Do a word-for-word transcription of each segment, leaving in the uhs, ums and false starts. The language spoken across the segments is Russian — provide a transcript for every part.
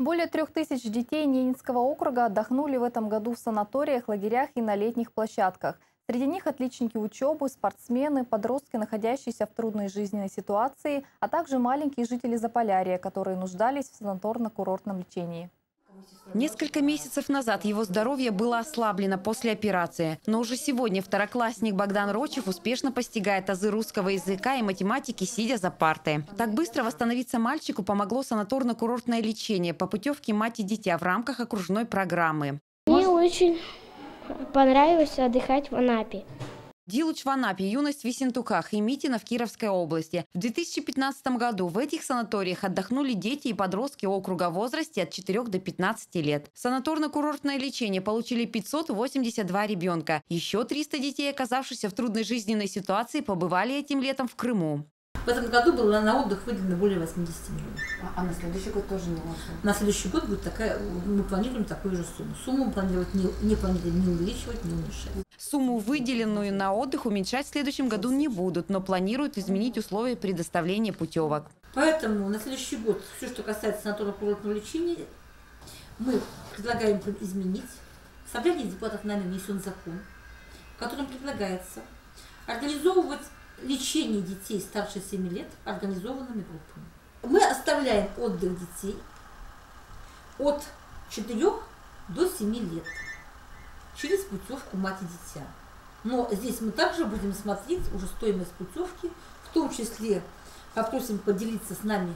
Более трех тысяч детей Ненецкого округа отдохнули в этом году в санаториях, лагерях и на летних площадках. Среди них отличники учебы, спортсмены, подростки, находящиеся в трудной жизненной ситуации, а также маленькие жители Заполярья, которые нуждались в санаторно-курортном лечении. Несколько месяцев назад его здоровье было ослаблено после операции. Но уже сегодня второклассник Богдан Рочев успешно постигает азы русского языка и математики, сидя за партой. Так быстро восстановиться мальчику помогло санаторно-курортное лечение по путевке «Мать и дитя» в рамках окружной программы. Мне очень понравилось отдыхать в Анапе. Дилуч в Анапе, юность в Ессентуках и Митино в Кировской области. В две тысячи пятнадцатом году в этих санаториях отдохнули дети и подростки округа в возрасте от четырёх до пятнадцати лет. Санаторно-курортное лечение получили пятьсот восемьдесят два ребенка. Еще триста детей, оказавшихся в трудной жизненной ситуации, побывали этим летом в Крыму. В этом году было на отдых выделено более восьмидесяти миллионов. А, а на следующий год тоже не можно? На следующий год будет такая, мы планируем такую же сумму. Сумму мы планировать не, не планируем не увеличивать, не уменьшать. Сумму, выделенную на отдых, уменьшать в следующем году не будут, но планируют изменить условия предоставления путевок. Поэтому на следующий год все, что касается санаторно-курортного лечения, мы предлагаем изменить. В собрании депутатов нами внесен закон, в котором предлагается организовывать лечение детей старше семи лет организованными группами. Мы оставляем отдых детей от четырёх до семи лет через путевку «Мать и дитя». Но здесь мы также будем смотреть уже стоимость путевки, в том числе попросим поделиться с нами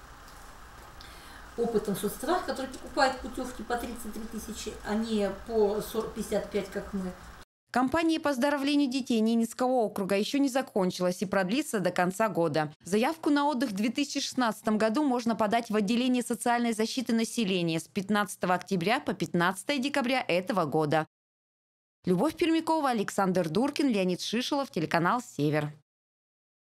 опытом соцстрах, который покупает путевки по тридцать три тысячи, а не по пятьдесят пять, как мы. Кампания по оздоровлению детей Ненецкого округа еще не закончилась и продлится до конца года. Заявку на отдых в две тысячи шестнадцатом году можно подать в отделение социальной защиты населения с пятнадцатого октября по пятнадцатое декабря этого года. Любовь Пермякова, Александр Дуркин, Леонид Шишелов, телеканал «Север».